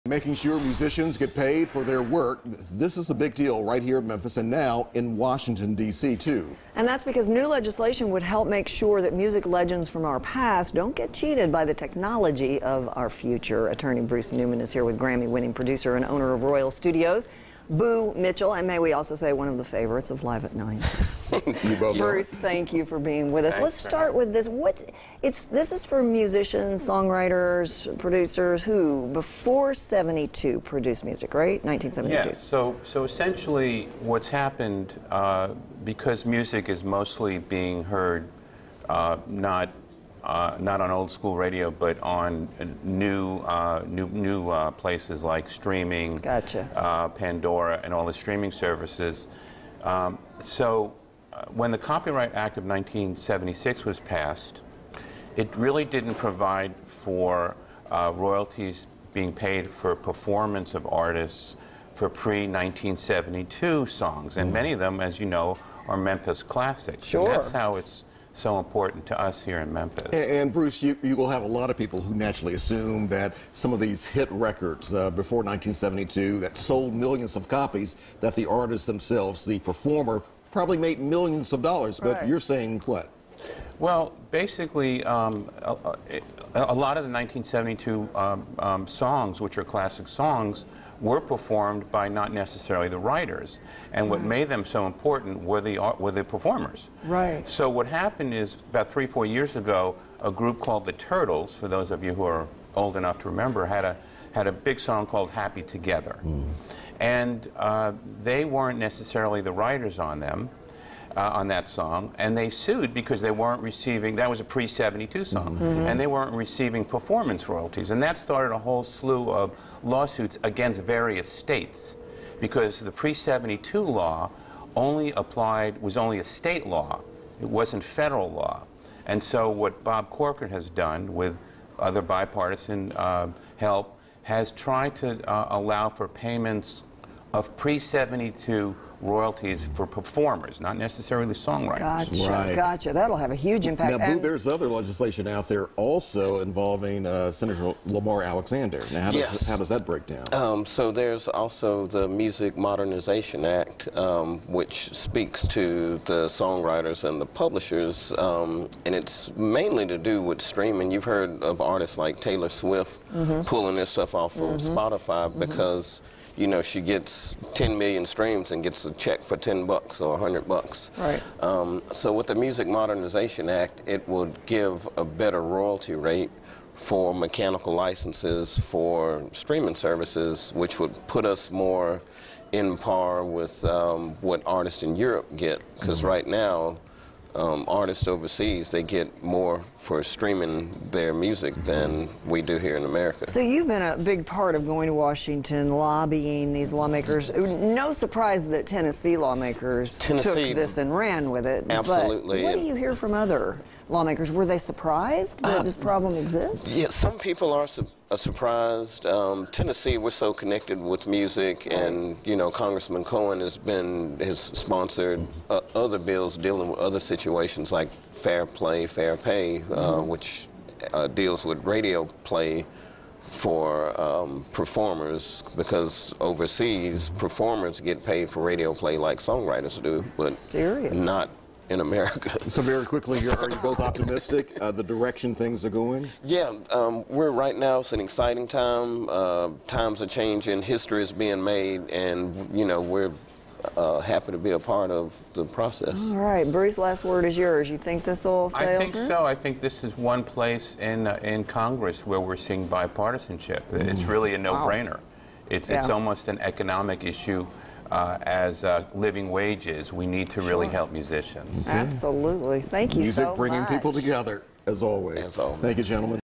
Making sure musicians get paid for their work. This is a big deal right here in Memphis and now in Washington, D.C. too. And that's because new legislation would help make sure that music legends from our past don't get cheated by the technology of our future. Attorney Bruce Newman is here with Grammy-winning producer and owner of Royal Studios, Boo Mitchell, and may we also say one of the favorites of Live at 9. You both Bruce, thank you for being with us. Let's start with this. This is for musicians, songwriters, producers who, before 72, produced music, right? 1972. Yes. So essentially what's happened, because music is mostly being heard not on old school radio, but on new places like streaming, Pandora, and all the streaming services. When the Copyright Act of 1976 was passed, it really didn't provide for royalties being paid for performance of artists for pre-1972 songs, and many of them, as you know, are Memphis classics. Sure. And that's how it's so important to us here in Memphis. And Bruce, you will have a lot of people who naturally assume that some of these hit records before 1972 that sold millions of copies, that the artists themselves, the performer, probably made millions of dollars. But you're saying what? Well, basically, a lot of the 1972 songs, which are classic songs, were performed by not necessarily the writers, and what made them so important were the performers. Right. So what happened is, about 3 or 4 years ago, a group called the Turtles, for those of you who are old enough to remember, had a big song called "Happy Together," and they weren't necessarily the writers on them. On that song, and they sued because they weren't receiving, that was a pre-72 song, and they weren't receiving performance royalties, and that started a whole slew of lawsuits against various states, because the pre-72 law was only a state law, it wasn't federal law. And so what Bob Corcoran has done with other bipartisan help has tried to allow for payments of pre-72 royalties for performers, not necessarily songwriters. Gotcha, gotcha. That'll have a huge impact. Now, Boo, there's other legislation out there also involving Senator Lamar Alexander. Now, how does that break down? So there's also the Music Modernization Act, which speaks to the songwriters and the publishers, and it's mainly to do with streaming. You've heard of artists like Taylor Swift pulling this stuff off of Spotify because you know, she gets 10 million streams and gets a check for $10 or $100. Right. So with the Music Modernization Act, it would give a better royalty rate for mechanical licenses for streaming services, which would put us more in par with what artists in Europe get. Because right now, artists overseas, they get more for streaming their music than we do here in America. So you've been a big part of going to Washington, lobbying these lawmakers. No surprise that Tennessee lawmakers took this and ran with it. Absolutely. But what do you hear from other lawmakers? Were they surprised that this problem exists? Yeah, some people are surprised. Tennessee, we're so connected with music, and you know, Congressman Cohen has sponsored other bills dealing with other situations like fair play, fair pay, which deals with radio play for performers, because overseas performers get paid for radio play like songwriters do, but not in America. So very quickly, are you both optimistic, the direction things are going? Yeah, we're right now, it's an exciting time. Times are changing, history is being made, and you know, we're happy to be a part of the process. All right, Bruce, last word is yours. You think this will sail? I think so. I think this is one place in Congress where we're seeing bipartisanship. It's really a no-brainer. It's almost an economic issue. As living wages, we need to really help musicians. Absolutely. Thank you so much. Music bringing people together, as always. Thank you, gentlemen.